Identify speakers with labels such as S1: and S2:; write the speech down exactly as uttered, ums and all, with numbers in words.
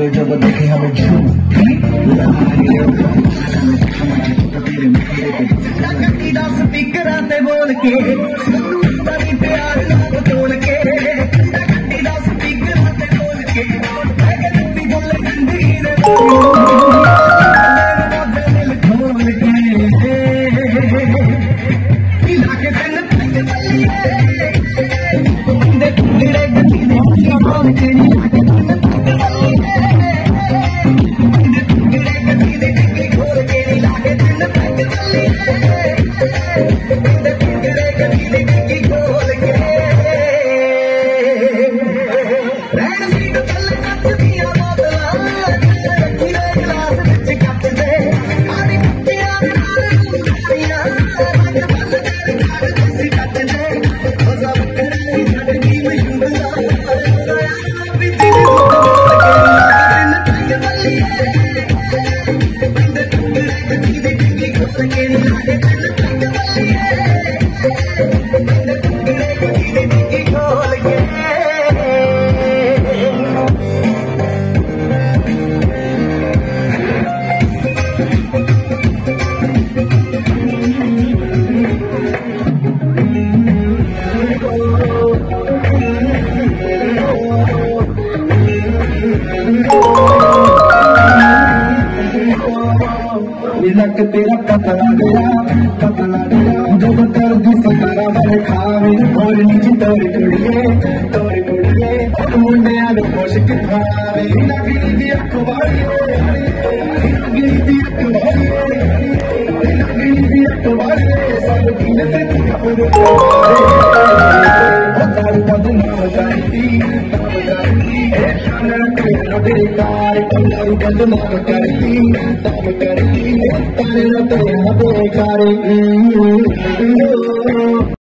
S1: जब देखे हमें झूठी स्पीकर आते बोल के प्यार नाम तोड़ के स्पीकर आते बोल के जिंदगी खोल के के तन लग तेरा पता गया पता गया जब कर दी सतारा वाले खावे और नीचे तोरी कुड़िए तोरी कुड़िए मुंडे आने खुश कितावे लगी दी अखबारियों लगी दी अखबारियों लगी दी अखबारियों सब दिन तक खबर तारी बदनाम करती नाम करती शान के बेकार तारी बदनाम करती नाम करती तारे बेकार